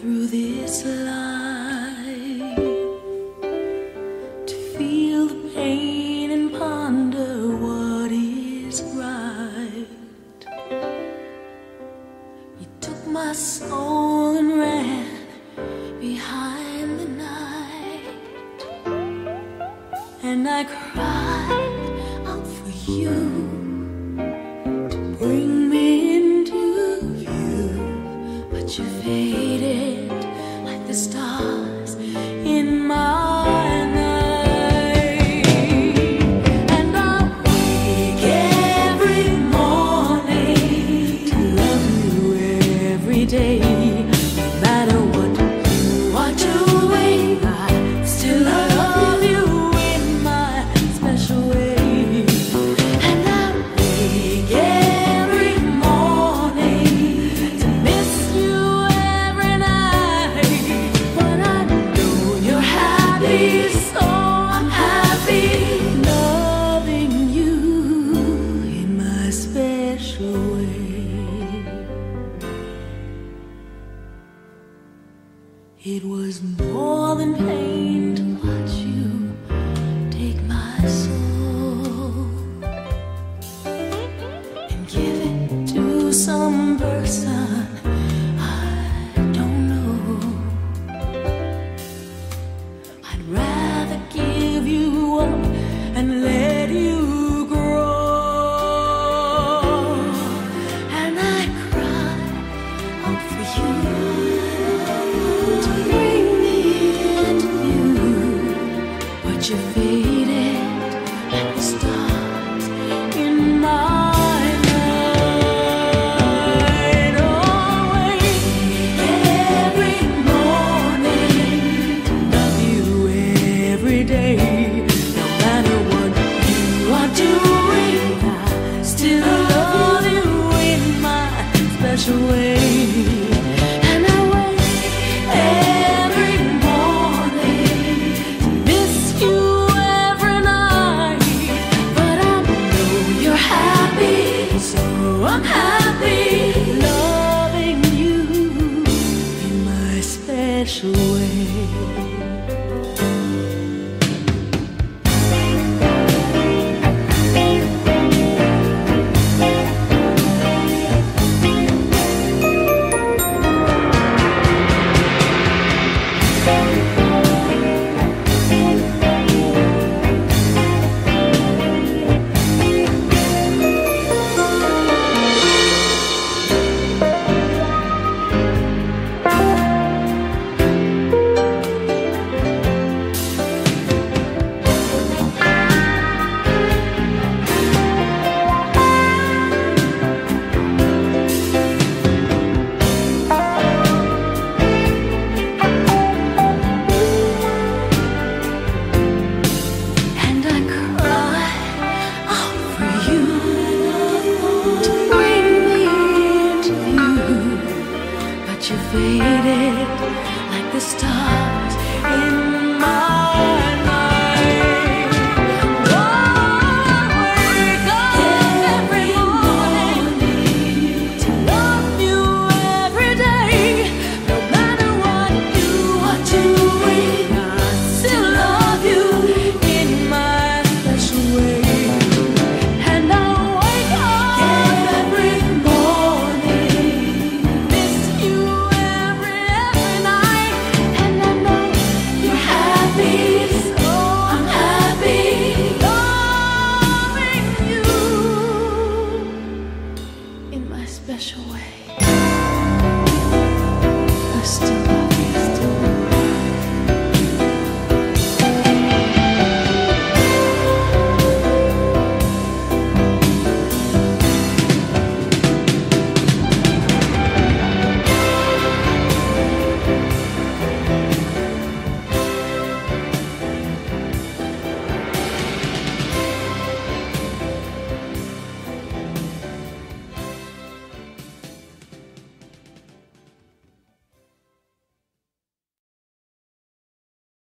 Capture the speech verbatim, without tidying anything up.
through this life, to feel the pain and ponder what is right. You took my soul and ran behind the night, and I cried out for you to bring me into view, but you faded like the stars in my night. And I wake every morning to love you every day. No matter what you are doing, I still love you in my special way. And I wake every morning to miss you every night. But I know you're happy, so I'm happy loving you in my special way. It was more than pain to watch you take my soul and give it to some person I don't know. I'd rather give you up and let you grow. And I cry out for you to bring me into view, but you faded like the stars in my night. Always every morning to love you every day. No matter what you are doing, I still love you in my special way. And I wake every morning to miss you every night. But I know you're happy, so I'm happy loving you in my special way. And I cry out for you to bring me into view, but you faded like the stars in my